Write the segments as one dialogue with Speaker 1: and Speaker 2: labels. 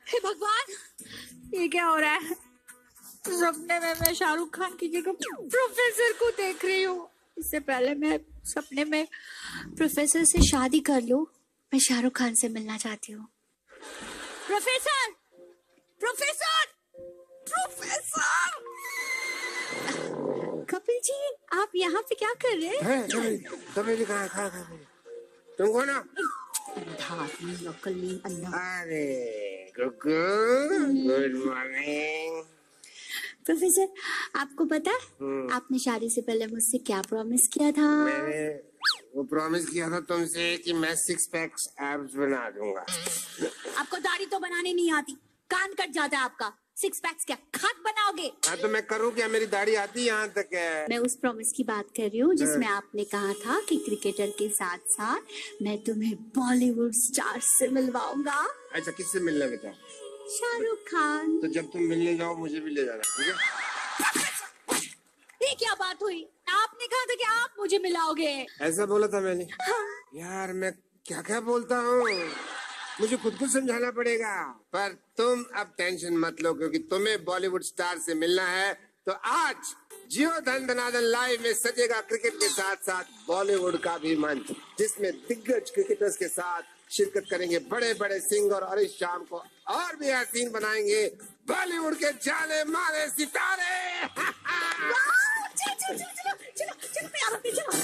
Speaker 1: हे भगवान, ये क्या हो रहा है? सपने में मैं शाहरुख खान की जगह प्रोफेसर को देख रही हूँ। इससे पहले मैं सपने में प्रोफेसर से शादी कर लूं, मैं शाहरुख खान से मिलना चाहती हूँ। Professor, professor, professor! Kapil ji, आप यहाँ पे क्या कर रहे हैं?
Speaker 2: तभी कहा तुम कौन हो?
Speaker 1: नकली अन्ना।
Speaker 2: अरे गुड्डू, गुड मॉर्निंग।
Speaker 1: प्रोफेसर, आपको पता है आपने शादी से पहले मुझसे क्या प्रॉमिस किया था?
Speaker 2: मैंने वो प्रॉमिस किया था तुमसे कि मैं 6 पैक्स एब्स बना दूंगा।
Speaker 1: आपको दाढ़ी तो बनाने नहीं आती, कान कट जाता है आपका, 6 पैक्स क्या खाक बनाओगे?
Speaker 2: हाँ तो मैं करूँ क्या? मेरी दाढ़ी आती यहाँ तक है।
Speaker 1: मैं उस प्रॉमिस की बात कर रही हूँ जिसमें आपने कहा था कि क्रिकेटर के साथ साथ मैं तुम्हें बॉलीवुड स्टार से मिलवाऊंगा।
Speaker 2: अच्छा, किससे मिलना बेटा?
Speaker 1: शाहरुख खान।
Speaker 2: तो जब तुम मिलने जाओ मुझे भी ले जाना, ठीक है?
Speaker 1: ये क्या बात हुई? आपने कहा था कि आप मुझे मिलाओगे।
Speaker 2: ऐसा बोला था मैंने?
Speaker 1: हाँ।
Speaker 2: यार मैं क्या क्या बोलता हूँ, मुझे खुद को समझाना पड़ेगा। पर तुम अब टेंशन मत लो, क्योंकि तुम्हें बॉलीवुड स्टार से मिलना है तो आज जियो धन धनाधन लाइव में सजेगा क्रिकेट के साथ साथ बॉलीवुड का भी मंच, जिसमें दिग्गज क्रिकेटर्स के साथ शिरकत करेंगे बड़े बड़े सिंगर और इस शाम को और भी हसीन बनाएंगे बॉलीवुड के जाने माने सितारे।
Speaker 1: चलो चलो चलो चलो चलो प्यारों पे चलो।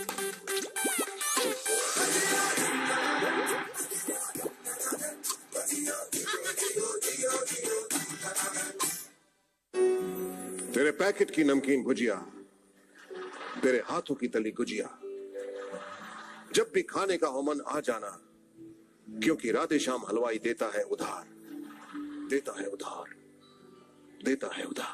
Speaker 3: तेरे पैकेट की नमकीन भुजिया, तेरे हाथों की तली गुजिया, जब भी खाने का हो मन आ जाना, क्योंकि राधे श्याम हलवाई देता है उधार, देता है उधार, देता है उधार।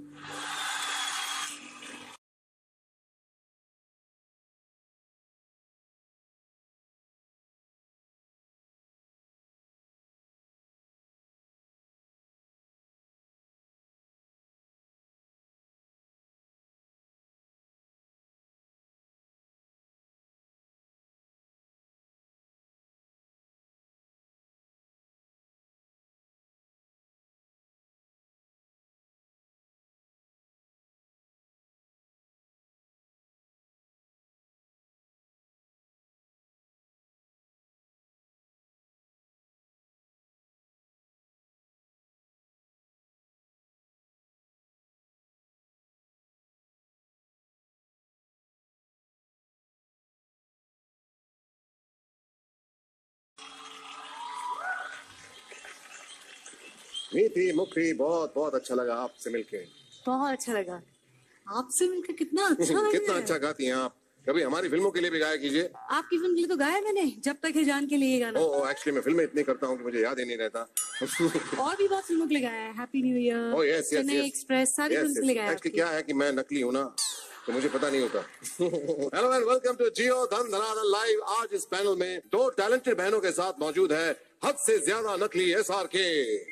Speaker 3: नीति मुखी, बहुत बहुत अच्छा लगा आपसे मिलके।
Speaker 4: बहुत अच्छा लगा आपसे मिलकर। कितना अच्छा
Speaker 3: कितना अच्छा गाती हैं आप। कभी हमारी फिल्मों के लिए भी गाया कीजिए।
Speaker 4: आपकी फिल्म के लिए तो गाया मैंने, जब तक है जान के लिए गाना।
Speaker 3: ओ एक्चुअली मैं फिल्में इतनी करता हूँ कि मुझे याद ही नहीं रहता।
Speaker 4: और भी बहुत फिल्मों के लिए गाया है, happy new year,
Speaker 3: Oh, yes, yes,
Speaker 4: Chennai
Speaker 3: yes.
Speaker 4: Express, सारी फिल्म के लिए गाया है
Speaker 3: एक्चुअली
Speaker 4: आपकी।
Speaker 3: क्या है कि मैं नकली हूँ ना, तो मुझे पता नहीं होता। Hello and welcome to Jio Dhan Dhanadhan live. आज इस पैनल में दो टैलेंटेड बहनों के साथ मौजूद है हद से ज्यादा नकली SRK।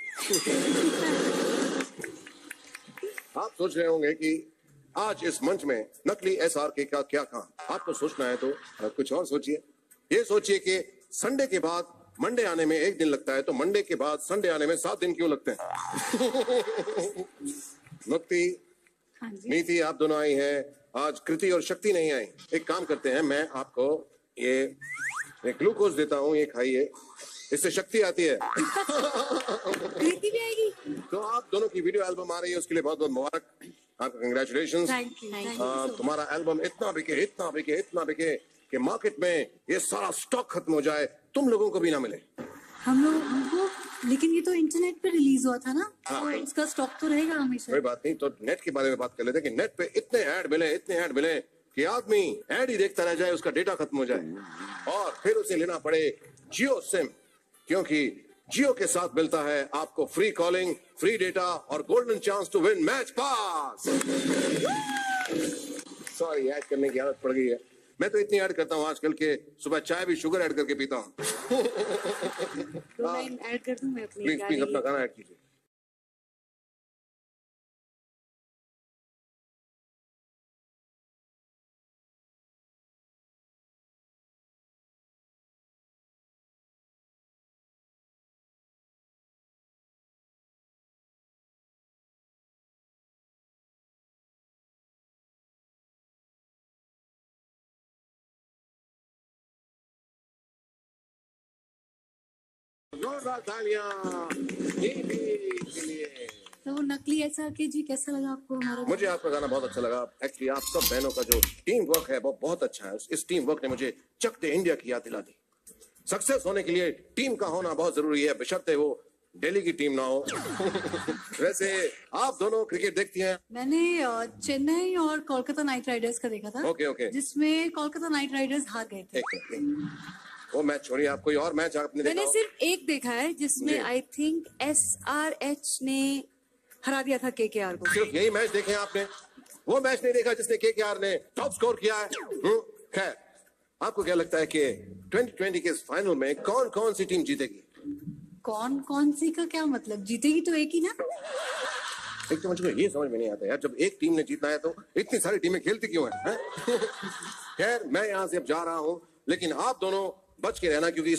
Speaker 3: आप सोच रहे होंगे कि आज इस मंच में नकली SRK का क्या काम। आपको सोचना है तो कुछ और सोचिए। ये सोचिए कि संडे के बाद मंडे आने में 1 दिन लगता है, तो मंडे के बाद संडे आने में 7 दिन क्यों लगते हैं? मुक्ति,
Speaker 4: हाँ जी।
Speaker 3: नीति, आप दोनों आई हैं, आज कृति और शक्ति नहीं आई। एक काम करते हैं, मैं आपको ये ग्लूकोज देता हूँ, ये खाइए, इससे शक्ति आती है।
Speaker 4: कृति भी आएगी।
Speaker 3: तो आप दोनों की वीडियो एल्बम आ रही है, उसके लिए बहुत बहुत मुबारक, आपका कंग्रेचुलेशन।
Speaker 4: Thank you.
Speaker 3: तुम्हारा एल्बम इतना बिके, इतना बिके, इतना बिके कि मार्केट में ये सारा स्टॉक खत्म हो जाए, तुम लोगों को भी ना मिले।
Speaker 4: हमको लेकिन ये तो इंटरनेट पे रिलीज हुआ था ना,
Speaker 3: हाँ।
Speaker 4: तो उसका स्टॉक तो रहेगा हमेशा।
Speaker 3: कोई बात नहीं, तो नेट के बारे में बात कर लेते हैं कि नेट पे इतने ऐड मिले, इतने ऐड मिले कि आदमी ऐड ही देखता रह जाए, उसका डेटा खत्म हो जाए और फिर उसे लेना पड़े जियो सिम, क्योंकि जियो के साथ मिलता है आपको फ्री कॉलिंग, फ्री डेटा और golden chance to win match pass. Sorry, ad करने की आदत पड़ गई है। मैं तो इतनी ऐड करता हूँ आजकल के सुबह चाय भी शुगर ऐड करके पीता हूँ।
Speaker 4: तो मैं ऐड कर दूं मैं अपनी
Speaker 3: प्लीज प्लीज अपना गाना ऐड कीजिए। जोरदार तालियां के लिए।
Speaker 4: तो वो नकली SRK जी कैसा लगा आपको हमारा?
Speaker 3: मुझे आपका गाना बहुत अच्छा लगा। एक्चुअली आप सब बहनों का जो टीम वर्क है वो बहुत अच्छा है। इस टीम वर्क ने मुझे चक दे इंडिया की याद दिला दी। सक्सेस होने के लिए टीम का होना बहुत जरूरी है, बशर्ते वो दिल्ली की टीम ना हो। वैसे आप दोनों क्रिकेट देखती हैं?
Speaker 4: मैंने चेन्नई और कोलकाता नाइट राइडर्स का देखा था।
Speaker 3: ओके।
Speaker 4: जिसमें कोलकाता नाइट राइडर्स हार गए थे।
Speaker 3: वो मैच छोड़िए, आप कोई और मैच आपने देखा
Speaker 5: मैंने
Speaker 3: हो?
Speaker 5: सिर्फ एक देखा है जिसमें
Speaker 3: जी।
Speaker 5: आई थिंक SRH ने हरा दिया था KKR को।
Speaker 3: सिर्फ यही मैच देखे हैं आपने? वो मैच नहीं देखा जिसने KKR ने टॉप स्कोर किया है? खैर, आपको क्या लगता है कि 2020 के इस फाइनल में कौन कौन सी टीम जीतेगी?
Speaker 4: कौन कौन सी का क्या मतलब? जीतेगी तो एक ही ना।
Speaker 3: एक तो मुझे ये समझ में नहीं आता यार, जब एक टीम ने जीतना है तो इतनी सारी टीमें खेलती क्यों हैं? खैर, मैं यहाँ से अब जा रहा हूँ, लेकिन आप दोनों बच के रहना, क्योंकि